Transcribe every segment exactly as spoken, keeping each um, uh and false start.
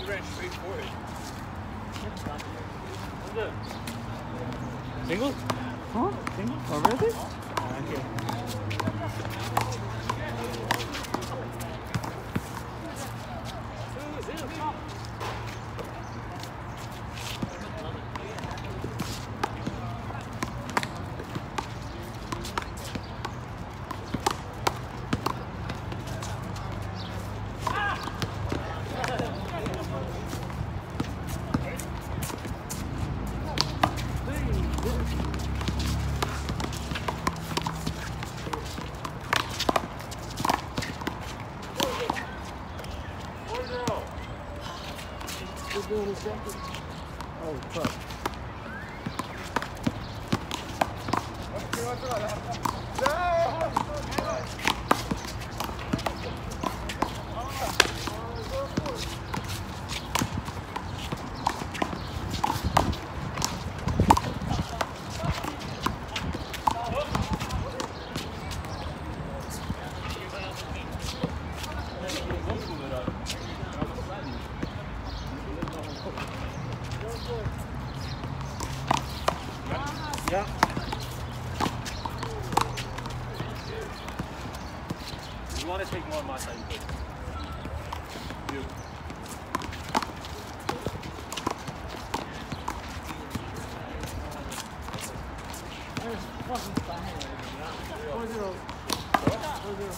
He ran straight for it. What's good? Single? Huh? Single? Oh, really? Oh, okay. Oh, fuck. Yeah. You want to take more on my side, you could. You. four zero. four zero.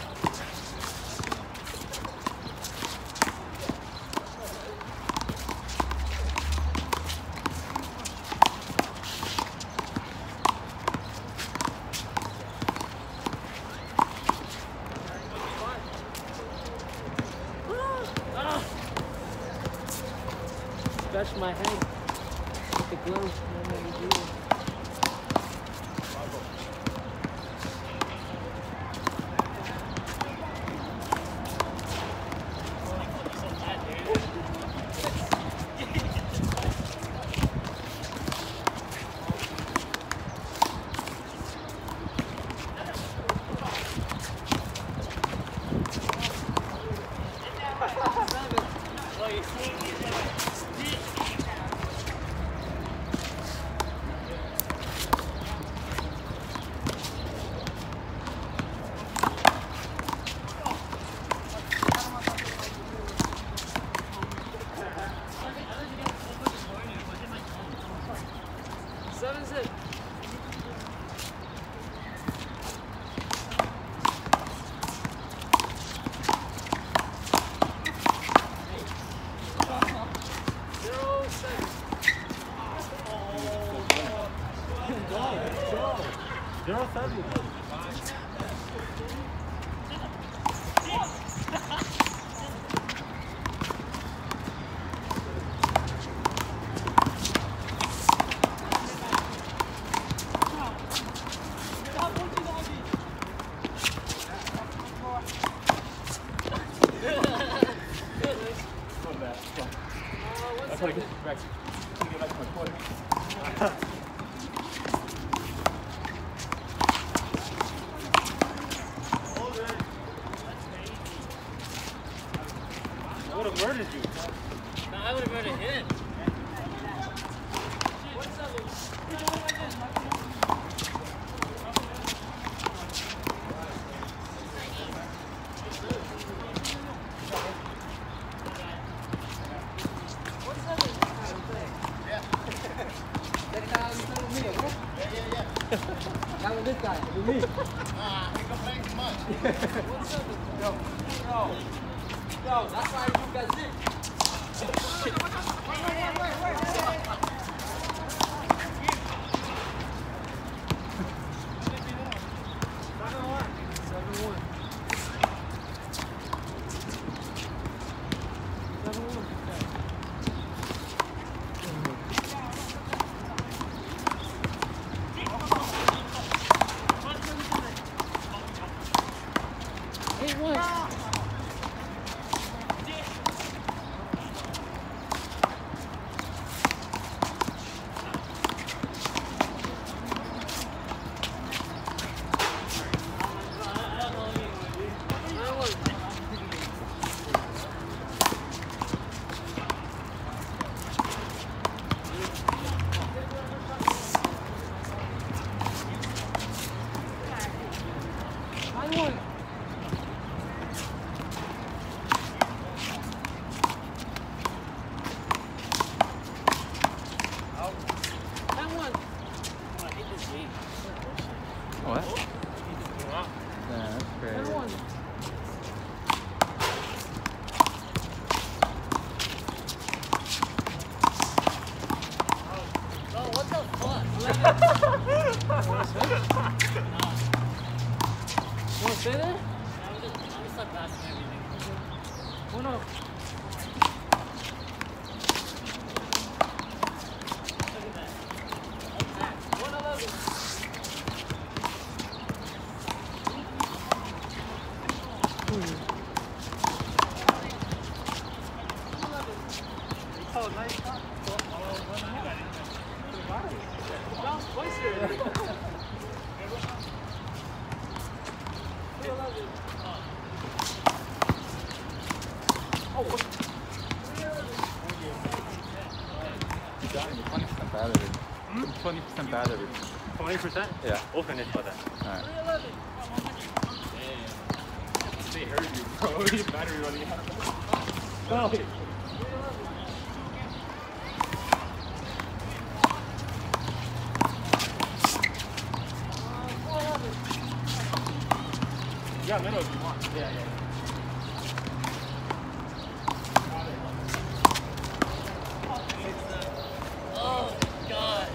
Scratch my head with the glove. And then we do it. Seven six. Zero seven. Zero seven. That's how I get back to get back to my quarter. I would have murdered you. No, I would have murdered him. That was this guy, with me. Nah, I ain't complaining too much. Yo, yo, yo, that's why I do that shit. Wait, wait, wait, wait, wait. Eight one. Stay there? I'm just, I'm just start passing everything. One up. Look at that. One eleven. Oh, nice shot. Bounce twice here. You got it. twenty percent battery. twenty percent battery. twenty percent? Yeah. We'll finish by then. Alright. They heard you, bro. Your battery running out. Go. Yeah, middle if you want. Yeah, yeah. Oh, God.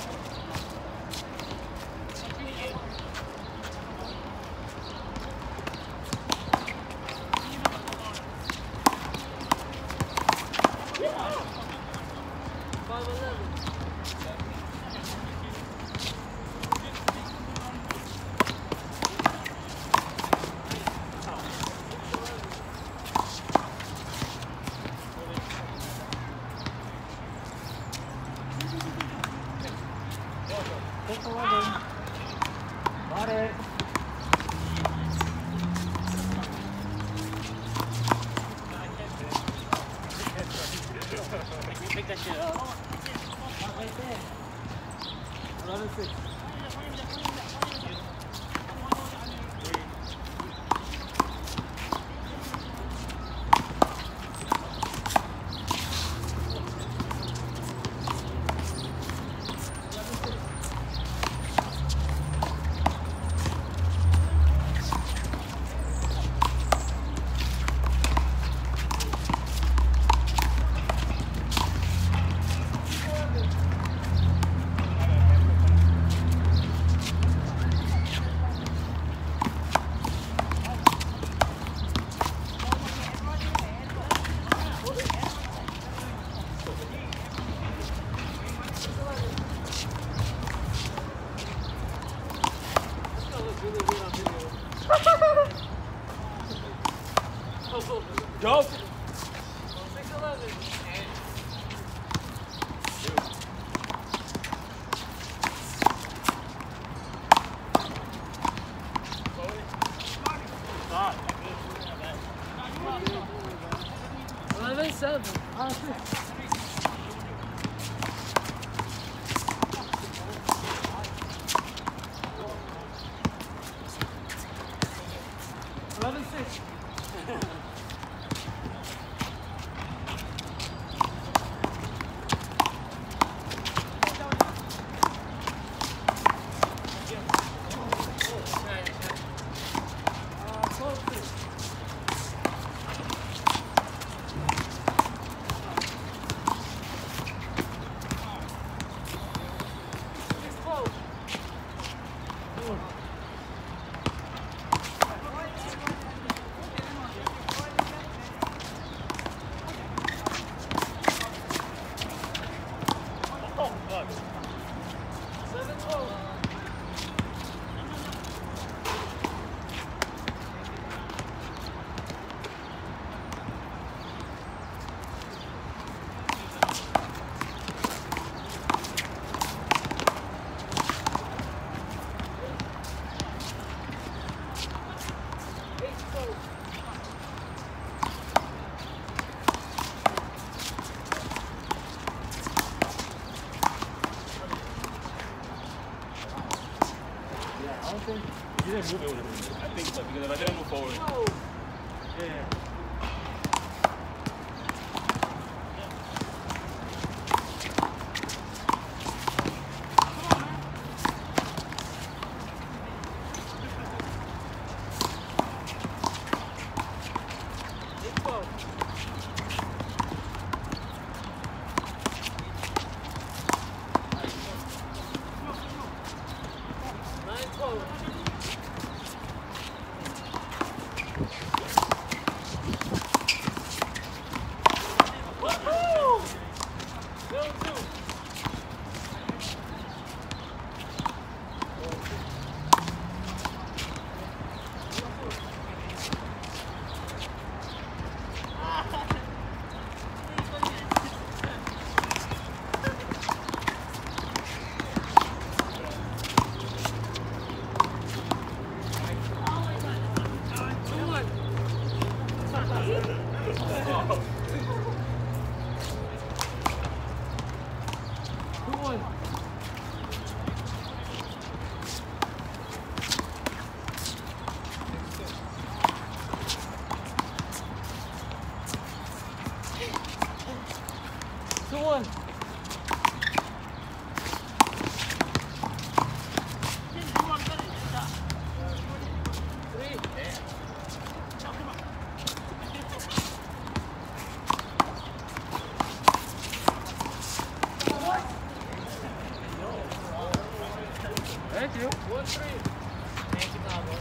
five eleven. six eleven. Got it. Pick that shit up. Not right there. eleven six. Go! six eleven. Stop. eleven seven. eleven six. Oh, fuck. seven twelve. I don't think if you didn't move, it would have been. I think so, because if I didn't move forward. Whoa. Yeah. eight twelve. nine twelve. two one. Thank you. One three. Thank you, Pablo.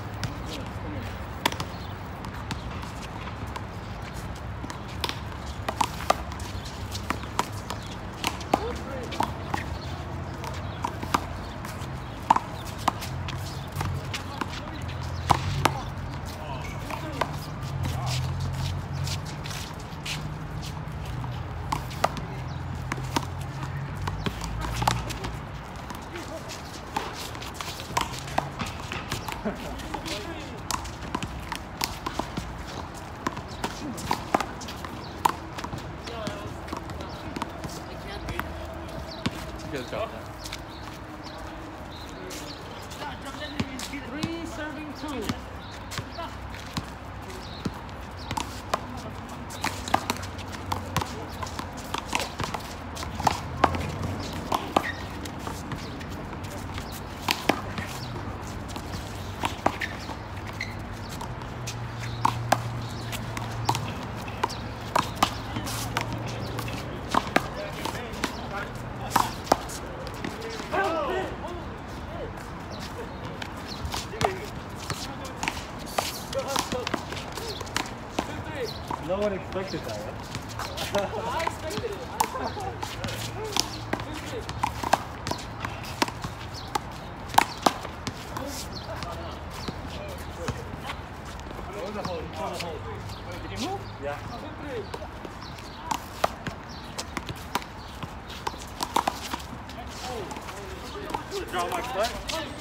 One three. Good job. Three serving two. No one expected that, right? I expected it. I expected it. What was the hold? What was the hold? Did he move? Yeah. Draw my butt.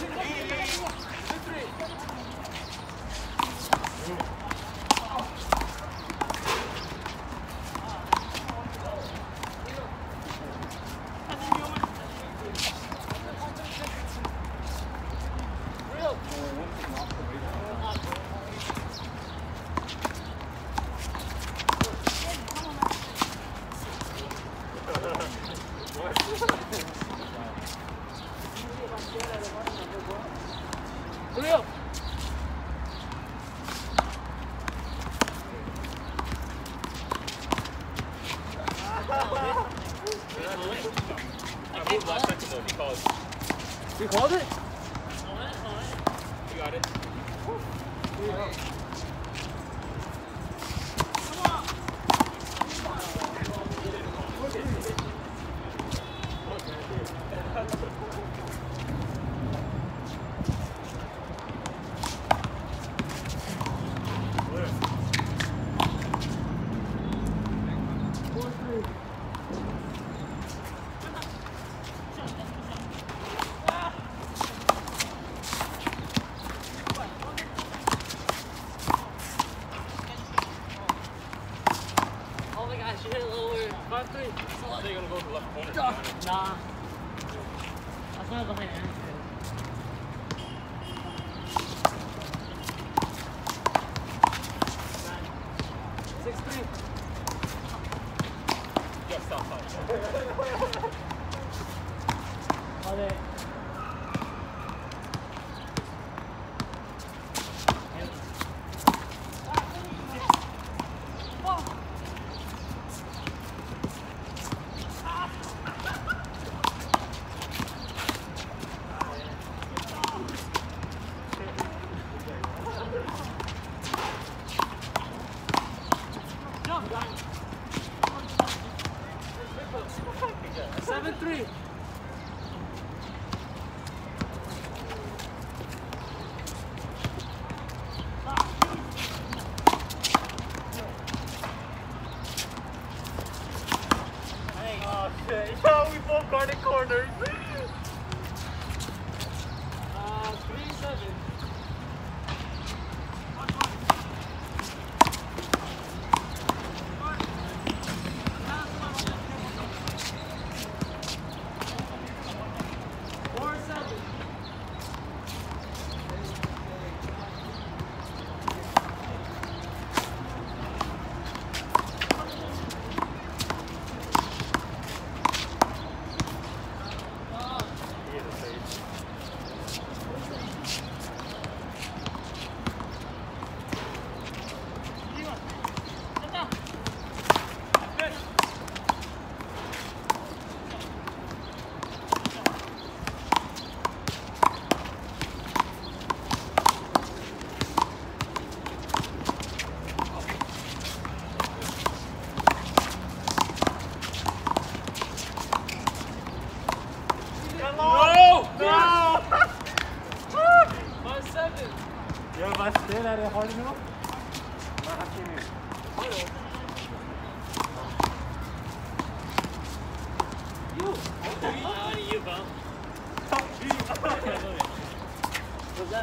Real. I moved last second though. He called. You called it? You got it. Oh my gosh, you hit it lower. Five three. I think you're gonna go to the left corner. Nah. That's not behind Aaron. Six three. Yeah, stop, stop. All day. Seven three. Oh shit. Yo, we both guarded corners. Uh, three seven. Four seven.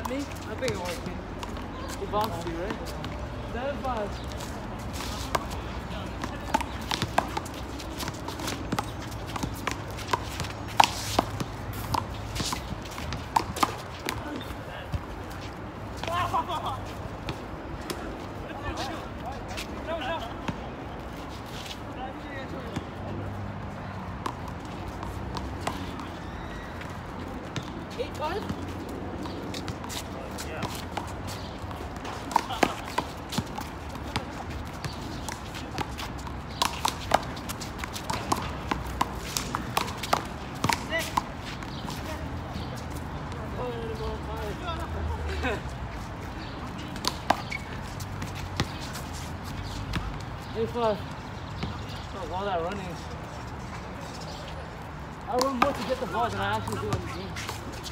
that me? I think it was me. He boxed you, right? Seven five. Eight five? Eight five. Oh, all that running. I run more to get the ball than I actually do in the game.